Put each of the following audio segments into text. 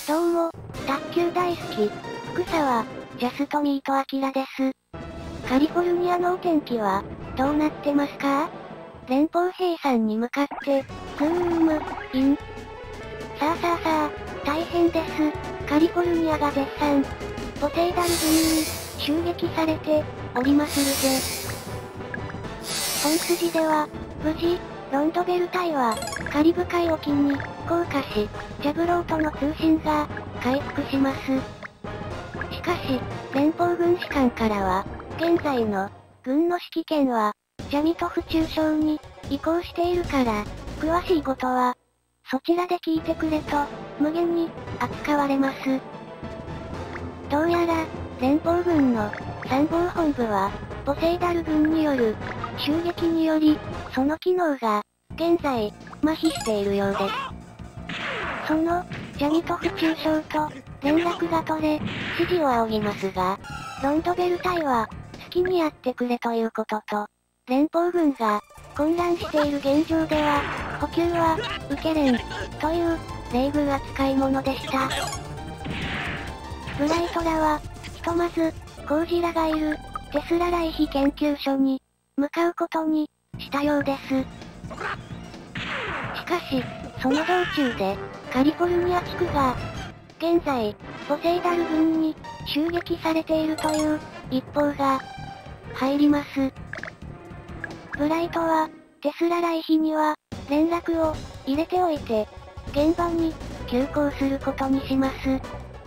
どうも、卓球大好き、福沢、ジャストミートアキラです。カリフォルニアのお天気は、どうなってますか？連邦兵さんに向かって、ズーム、イン。さあ、大変です。カリフォルニアが絶賛、ポセイダル軍に、襲撃されて、おりまするぜ。本筋では、無事、ロンドベル隊は、カリブ海沖に、降下し、ジャブローとの通信が、回復します。しかし、連邦軍士官からは、現在の、軍の指揮権は、ジャミトフ中将に、移行しているから、詳しいことは、そちらで聞いてくれと、無限に、扱われます。どうやら、連邦軍の、参謀本部は、ポセイダル軍による、襲撃により、その機能が、現在、麻痺しているようです。その、ジャミトフ中将と、連絡が取れ、指示を仰ぎますが、ロンドベル隊は、好きにやってくれということと、連邦軍が、混乱している現状では、補給は、受けれん、という、冷遇扱い者でした。ブライトらは、ひとまず、コウジらがいる、テスラライヒ研究所に、向かうことに、したようです。しかし、その道中で、カリフォルニア地区が、現在、ポセイダル軍に、襲撃されているという、一報が、入ります。ブライトは、テスラライヒには、連絡を、入れておいて、現場に、急行することにします。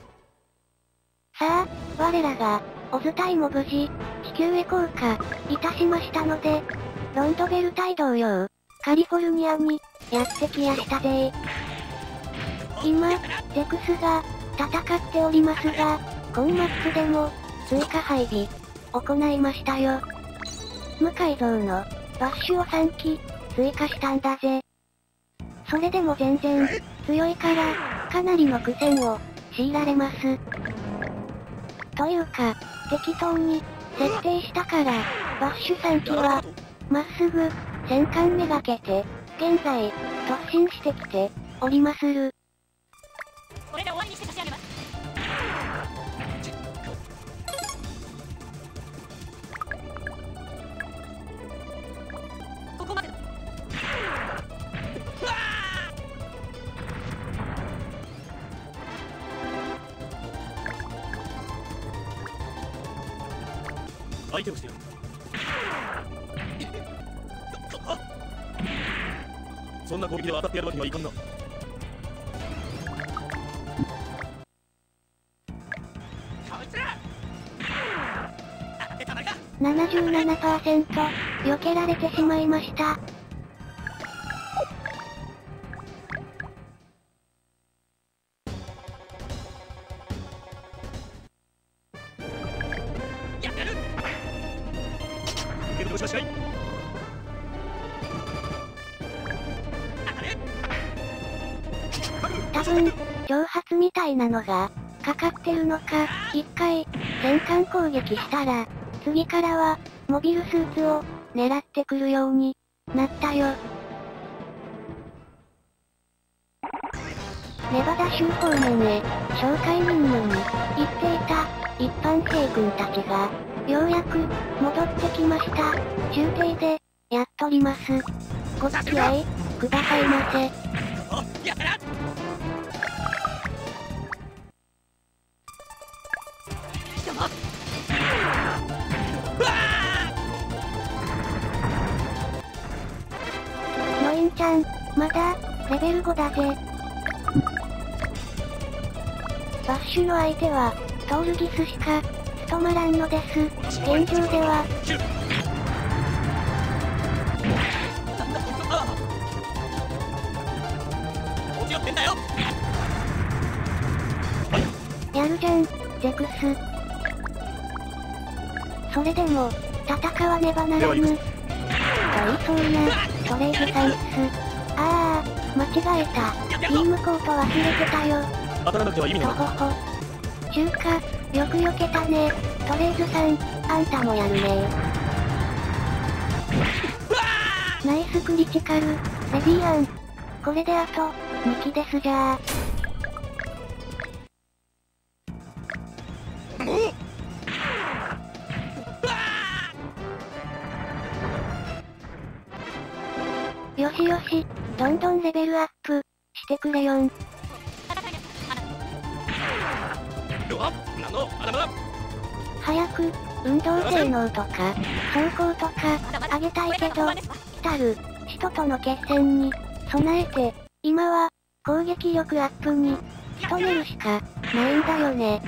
さあ、我らが、オズ隊も無事、地球へ降下、いたしましたので、ロンドベル隊同様、カリフォルニアに、やってきやしたぜ。今、ゼクスが、戦っておりますが、コンマックでも、追加配備、行いましたよ。無改造の、バッシュを3機、追加したんだぜ。それでも全然、強いから、かなりの苦戦を、強いられます。というか、適当に、設定したから、バッシュ3機は、まっすぐ、戦艦めがけて、現在、突進してきて、おりまする。 これで終わりにして差し上げます。ここまでだ。相手をしてやる。そんな攻撃では当たってやるわけにはいかんな。 77%、避けられてしまいました。多分、挑発みたいなのが、かかってるのか、一回、戦艦攻撃したら、次からは、モビルスーツを、狙ってくるように、なったよ。ネバダ州方面へ、紹介任務に、行っていた、一般兵君たちが、ようやく、戻ってきました。中継で、やっとります。ご付き合い、くださいませ。ノインちゃん、まだ、レベル5だぜ。バッシュの相手は、トールギスしか、務まらんのです。現状では。やるじゃん、ゼクス。それでも、戦わねばならぬ。と言いそうな、トレイズさんっす。ああ、間違えた。ビームコート忘れてたよ。 当たらなくては意味がない。 とほほ。中華、よく避けたね。トレイズさん、あんたもやるね。ナイスクリティカル、レディアン。これであと、2機ですじゃあ。 し、どんどんレベルアップ、してくれよん。早く、運動性能とか、走行とか、上げたいけど、来たる、人との決戦に、備えて、今は、攻撃力アップに、努めるしか、ないんだよね。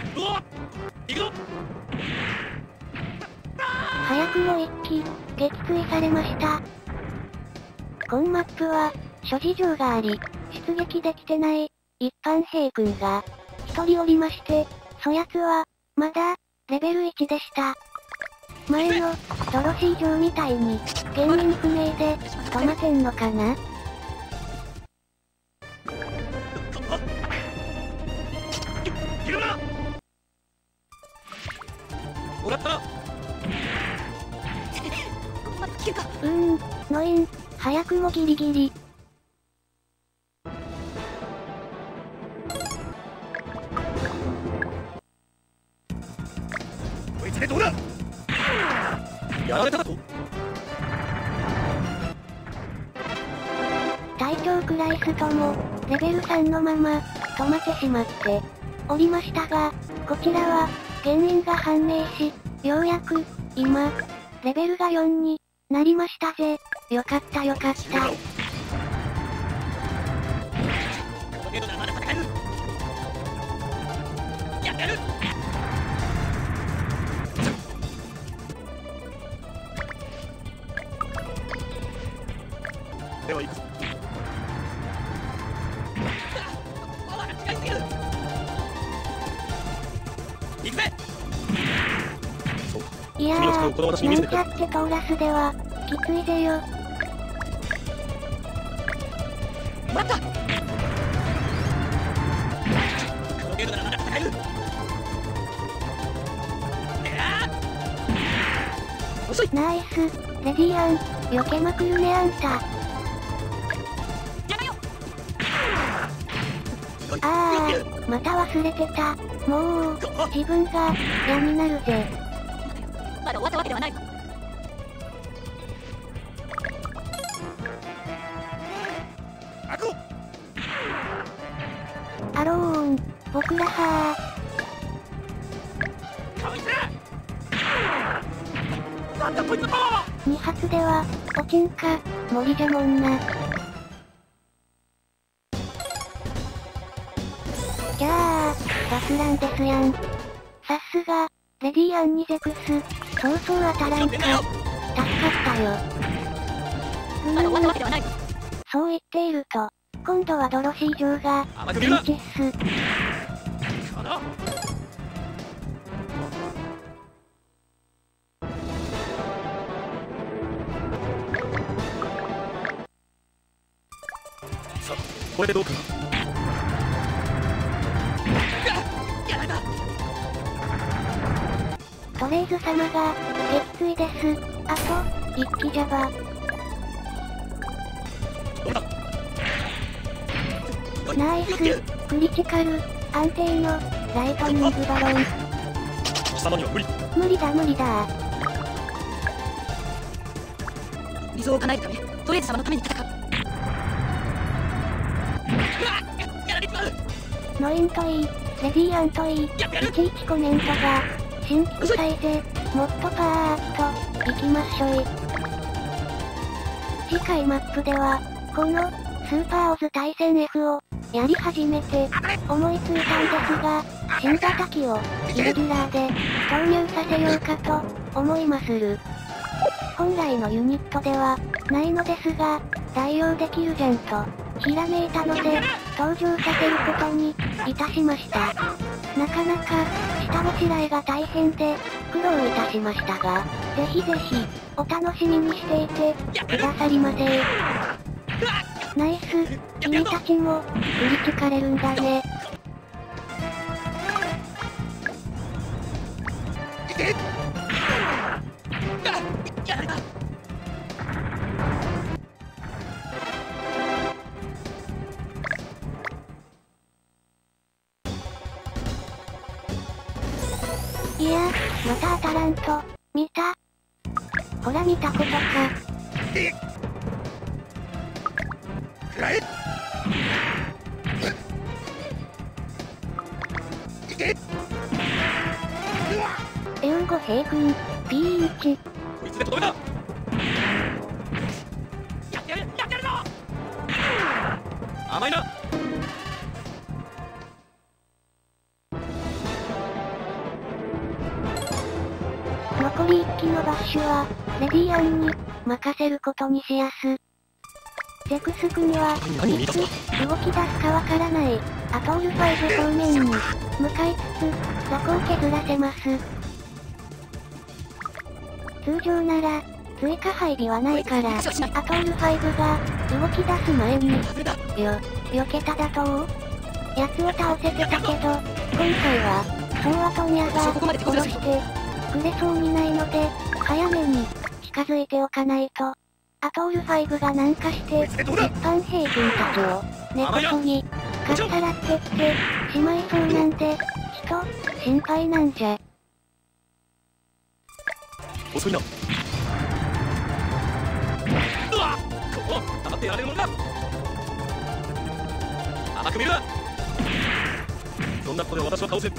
早くも一機、撃墜されました。今マップは、諸事情があり、出撃できてない、一般兵君が、一人おりまして、そやつは、まだ、レベル1でした。前の、ドロシー城みたいに、原因不明で、止まってんのかな？ノイン、早くもギリギリ。 こいつでどうだ？やられただと？ 隊長クライスとも、レベル3のまま、止まってしまって、おりましたが、こちらは、原因が判明し、ようやく、今、レベルが4になりましたぜ。よかったよかった。 では行くぞ。行くぜ。 いやー、なんちゃってトーラスでは、きついぜよ。 待った。ゲームならまだ戦える。遅い。 ナイス、レディアン、避けまくるねあんた。あー、また忘れてた。もう、自分が、嫌になるぜ。 まだ終わったわけではない。 アローン、僕らは2発では、落ちんか、無理じゃもんな。じゃあ、脱ランですやん。さすが、レディアンにゼクス、そうそう当たらんか。助かったよ。そう言っていると、今度はドロシー城が、ピンチっす。 さあ、これでどうかな。 トレイズ様が、撃墜です。あと、一機ジャバ。ナイス、クリティカル、安定の、ライトニングバロン。 貴様には無理。 無理だ無理だ。 理想を叶えるため、トレイズ様のために戦う。 ノインといい、レディアンといい、いちいちコメントが、新規臭いぜ、もっとパーッと、いきまっしょい。次回マップでは、この、スーパーオズ対戦 F を、やり始めて、思いついたんですが、新型機を、イレギュラーで、投入させようかと、思いまする。本来のユニットでは、ないのですが、代用できるじゃんと、ひらめいたので、登場させることに、いたしました。なかなか、下ごしらえが大変で、苦労いたしましたが、ぜひぜひ、お楽しみにしていて、くださりませ。ナイス、君たちも、振りつかれるんだね。いや、また当たらんと、見た？ほら見たことか。 くらえ。いけ。 エウンゴ平君 P1。 こいつでとどめだ。やってやるぞ。甘いな。 残り1機のバッシュは、レディアンに任せることにしやす。ゼクス君は、いつ動き出すかわからないアトール5方面に向かいつつ、雑魚を削らせます。通常なら、追加配備はないから、アトール5が動き出す前に、避けただと奴を倒せてたけど、今回は、ソーアトニャが殺してくれそうにないので、早めに近づいておかないと。アトール5が南下して、一般兵軍たちを根こそぎ、かっさらってってしまいそうなんで、ちょっと心配なんじゃ。 遅いな。うわっ、ここ黙ってやられるもんだ。甘く見るな。そんなことで私は倒せ。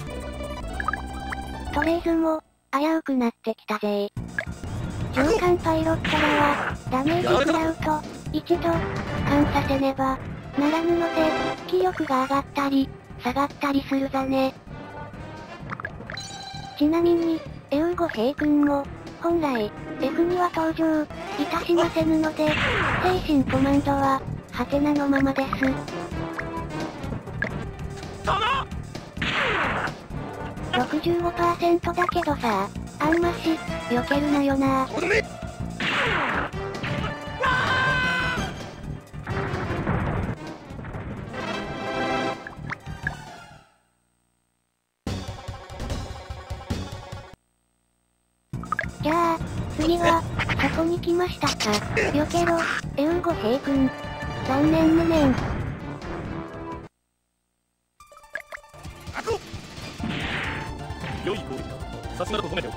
トレイズも危うくなってきたぜ。上官パイロットらはダメージ食らうと一度俯瞰させねばならぬので、気力が上がったり下がったりするざね。ちなみにエウゴ平君も本来 F には登場いたしませぬので、精神コマンドはハテナのままです。65% だけどさ、あんまし避けるなよな。じゃあ、次は、そこに来ましたか。避けろ、エウンゴ平君。残念無念。 良い攻撃だ。さすがだと褒めておく。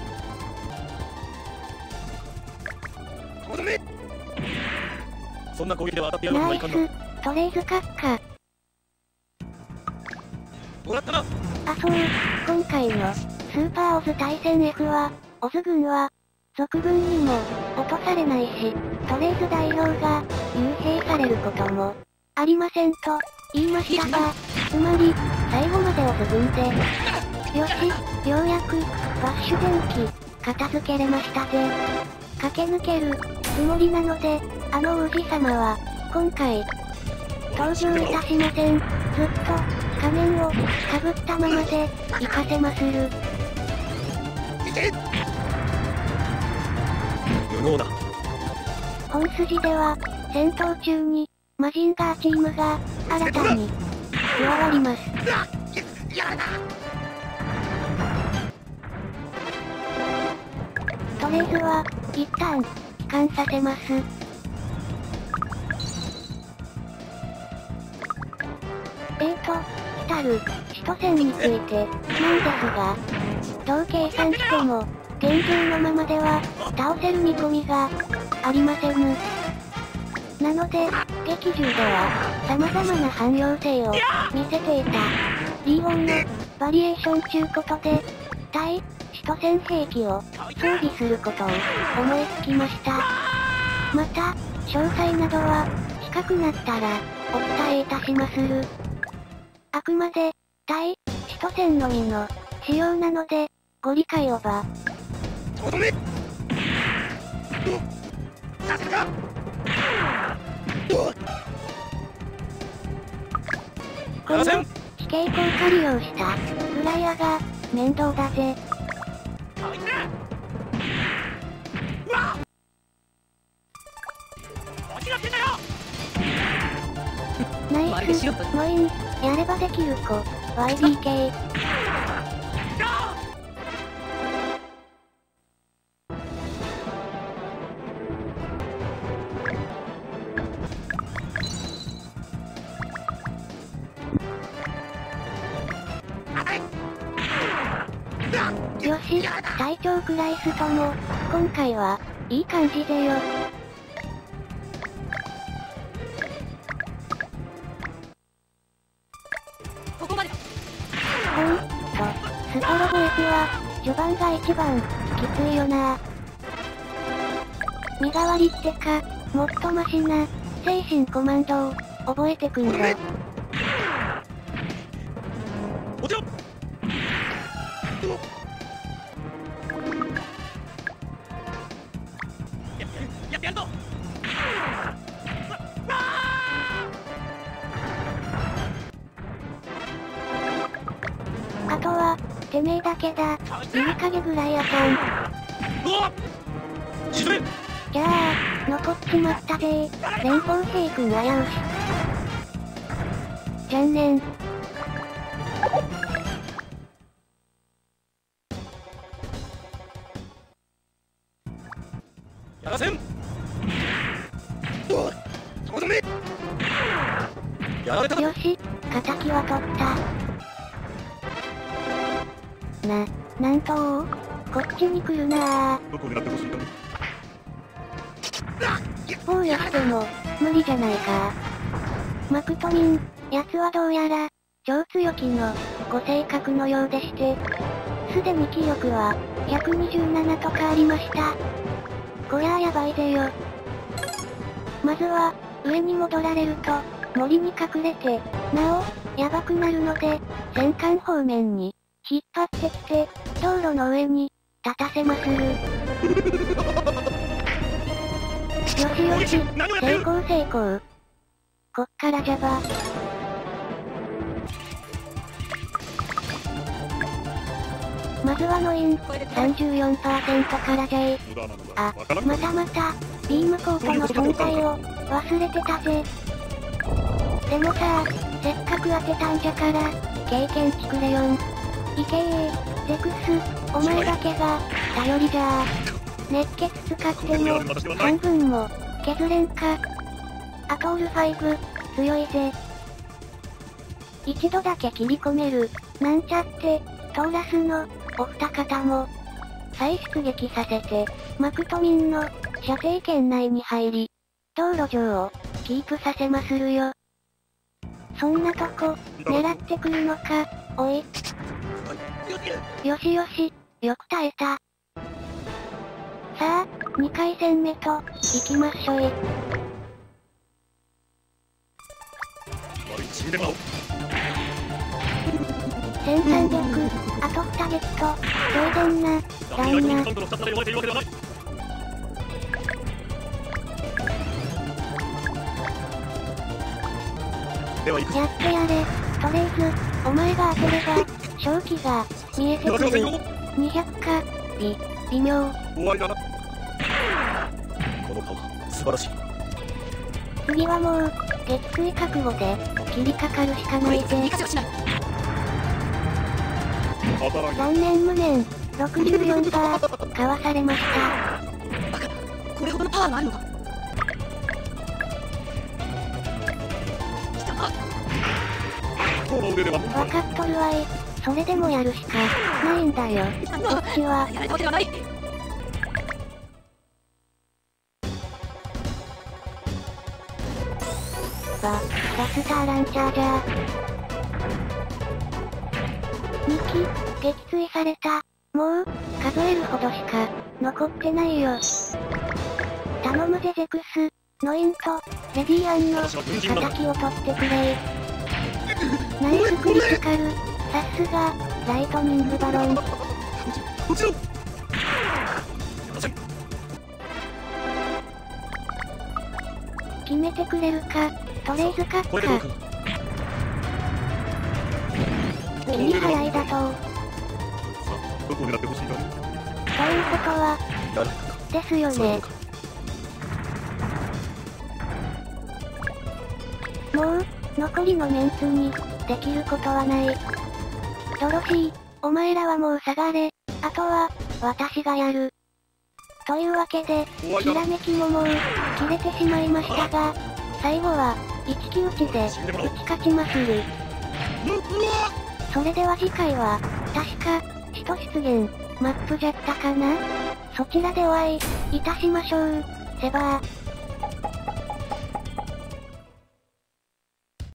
とどめ。そんな攻撃では当たってやるわけにはいかんな。 ナイス、トレイズ閣下。 もらったな。 あ、そう、今回の、スーパーオズ対戦 F は、オズ軍は、賊軍にも、落とされないし、トレイズ大老が、幽閉されることも、ありませんと、言いましたが、つまり、最後までオズ軍で、よし、ようやく、バッシュ電気、片付けれましたぜ。駆け抜ける、つもりなので、あの王子様は、今回、登場いたしません。ずっと、仮面を、かぶったままで、行かせまする。 無能だ。 本筋では、戦闘中に、マジンガーチームが、新たに、加わります。トレイズは、一旦、帰還させます。来たる、首都戦について、なんですが、どう計算しても、現状のままでは、倒せる見込みが、ありませぬ。なので、劇中では、様々な汎用性を、見せていた。リーオンの、バリエーションちゅうことで、対、首都戦兵器を、装備することを、思いつきました。また、詳細などは、近くなったら、お伝えいたしまする。あくまで、対、首都戦のみの、仕様なので、ご理解をば。 とどめ。させるか。 この、地形効果利用した、フライヤーが、面倒だぜ。ナイス、モイン、やればできる子、YBK。よし、隊長クライストも、今回は、いい感じぜよ。 ストロボ F は、序盤が一番、きついよな。身代わりってか、もっとマシな、精神コマンドを、覚えてくんぞ。 おちろやるぞ。 あとは、てめえだけだ。ゆりかげぐらいやさん。 沈め。 じゃあ、残っちまったぜー。連邦兵君危うし。じゃんねん。 やらせん。そこだめ。やられた。 よし、敵は取った。なんとこっちに来るなー。 どこを狙ってほしいか。 防御しても、無理じゃないか。マクトミン、奴はどうやら、超強気の、ご性格のようでして、すでに気力は、127とかありました。こりゃあやばいぜよ。まずは、上に戻られると、森に隠れて、なお、やばくなるので、戦艦方面に、引っ張ってきて、道路の上に、立たせまする。よしよし、成功成功。こっからじゃば。まずはノイン、34% からじゃい。あ、またまた、ビームコートの存在を、忘れてたぜ。でもさ、せっかく当てたんじゃから、経験値くれよん。いけー、ゼクス、お前だけが、頼りじゃー。熱血使っても、半分も、削れんか。あとオル5、強いぜ。一度だけ切り込める、なんちゃって、トーラスの、お二方も、再出撃させて、マクトミンの、射程圏内に入り、道路上を、キープさせまするよ。そんなとこ、狙ってくるのか、おい。よしよし、よく耐えた。さあ、2回戦目と、行きましょい。1300、あと2撃と、停電な、旦那。やってやれ、とりあえず、お前が当てれば、勝機が、見えてくる。200か、微妙。 終わりだな。このパワー、素晴らしい。 次はもう、撃墜覚悟で、切りかかるしかないぜ。残念無念、64%、かわされました。 バカ、これほどのパワーがあるのか。 わかっとるわい。それでもやるしか、ないんだよ。こっちは。 やれたわけではない。 バスターランチャーじゃ2機、撃墜された。もう、数えるほどしか、残ってないよ。頼むぜゼクス、ノインと、レディアンの、敵を取ってくれ。ナイスクリティカル、さすが、ライトニングバロン。決めてくれるか、トレイズカッカー。切り早いだと。 どこを狙ってほしいか。 ということは、ですよね。もう、残りのメンツに、できることはない。ドロシー、お前らはもう下がれ。あとは、私がやる。というわけで、ひらめきももう、切れてしまいましたが、最後は、一騎打ちで、打ち勝ちまする。それでは次回は、確か、使徒出現、マップじゃったかな？そちらでお会い、いたしましょう。セバー。